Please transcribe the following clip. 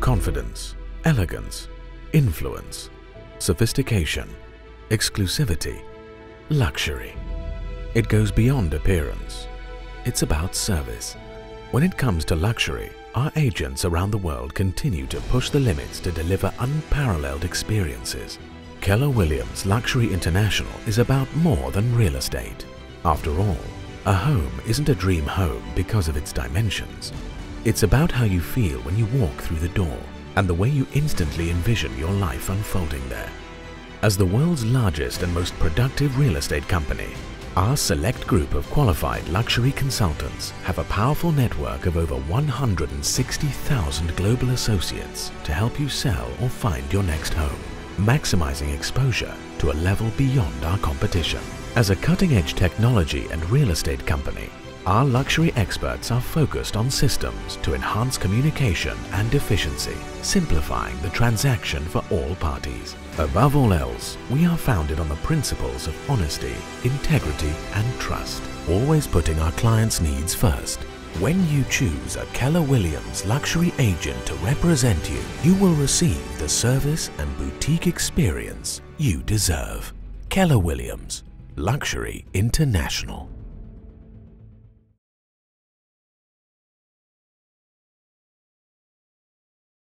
confidence, elegance, influence, sophistication, exclusivity, luxury. It goes beyond appearance. It's about service. When it comes to luxury, our agents around the world continue to push the limits to deliver unparalleled experiences. Keller Williams Luxury International is about more than real estate. After all, a home isn't a dream home because of its dimensions. It's about how you feel when you walk through the door and the way you instantly envision your life unfolding there. As the world's largest and most productive real estate company, our select group of qualified luxury consultants have a powerful network of over 160,000 global associates to help you sell or find your next home, maximizing exposure to a level beyond our competition. As a cutting-edge technology and real estate company, our luxury experts are focused on systems to enhance communication and efficiency, simplifying the transaction for all parties. Above all else, we are founded on the principles of honesty, integrity, and trust, always putting our clients' needs first. When you choose a Keller Williams luxury agent to represent you, you will receive the service and boutique experience you deserve. Keller Williams Luxury International.